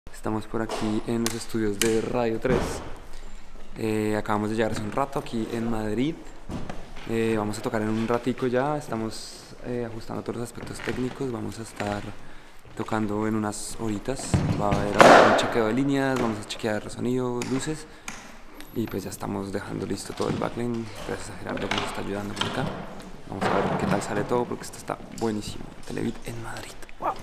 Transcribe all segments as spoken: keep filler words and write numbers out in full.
Estamos por aquí en los estudios de Radio tres. Eh, acabamos de llegar hace un rato aquí en Madrid. Eh, vamos a tocar en un ratico ya. Estamos eh, ajustando todos los aspectos técnicos. Vamos a estar tocando en unas horitas. Va a haber un chequeo de líneas, vamos a chequear sonido, luces. Y pues ya estamos dejando listo todo el backline. Gracias a Gerardo que nos está ayudando por acá. Vamos a ver qué tal sale todo porque esto está buenísimo. Televit en Madrid. ¡Wow!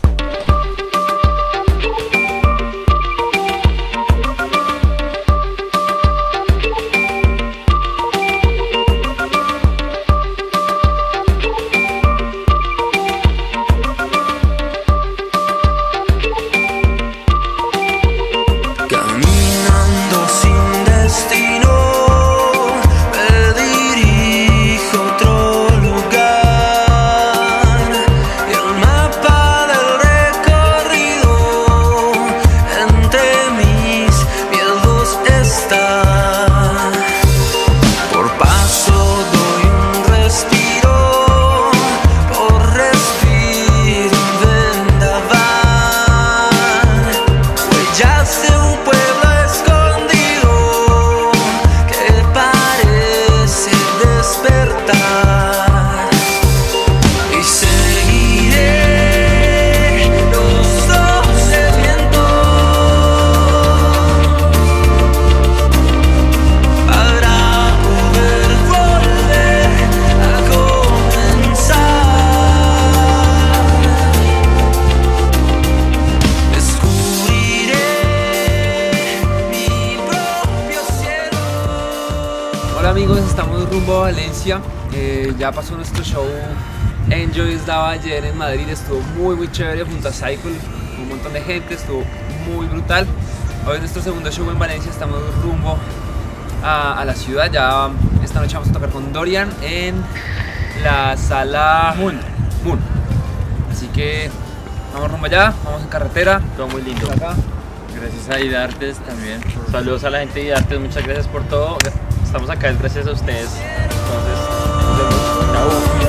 Hola amigos, estamos rumbo a Valencia. Eh, ya pasó nuestro show Enjoy estaba ayer en Madrid, estuvo muy muy chévere junto a Cycle, un montón de gente, estuvo muy brutal. Hoy es nuestro segundo show en Valencia, estamos rumbo a, a la ciudad. Ya esta noche vamos a tocar con Dorian en la sala Moon. Moon. Así que vamos rumbo allá, vamos en carretera. Todo muy lindo. Acá. Gracias a Idartes también. Saludos a la gente de Idartes, muchas gracias por todo. Estamos acá es gracias a ustedes. Entonces, nos vemos. Chao.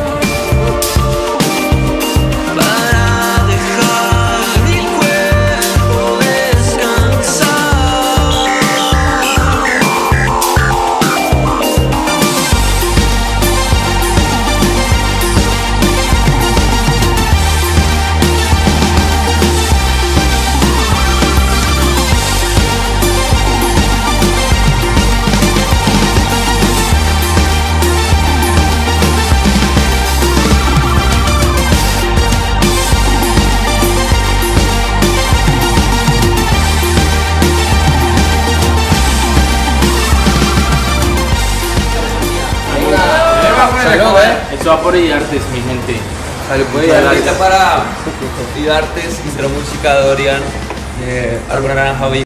Salud, eh. Esto va por Idartes, mi gente. Salud, pues, para Idartes, Intro Música, Dorian, eh, Árbol Naranja.